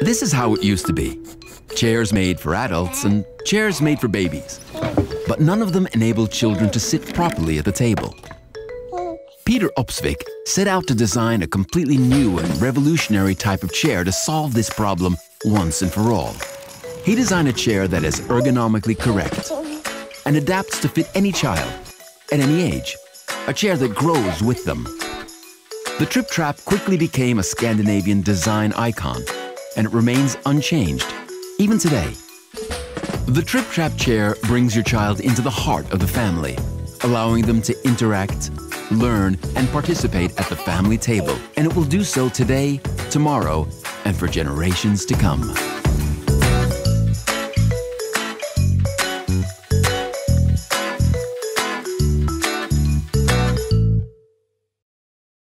This is how it used to be. Chairs made for adults and chairs made for babies. But none of them enabled children to sit properly at the table. Peter Opsvik set out to design a completely new and revolutionary type of chair to solve this problem once and for all. He designed a chair that is ergonomically correct and adapts to fit any child at any age, a chair that grows with them. The Trip Trap quickly became a Scandinavian design icon, and it remains unchanged, even today. The Trip Trap chair brings your child into the heart of the family, allowing them to interact, learn, and participate at the family table. And it will do so today, tomorrow, and for generations to come.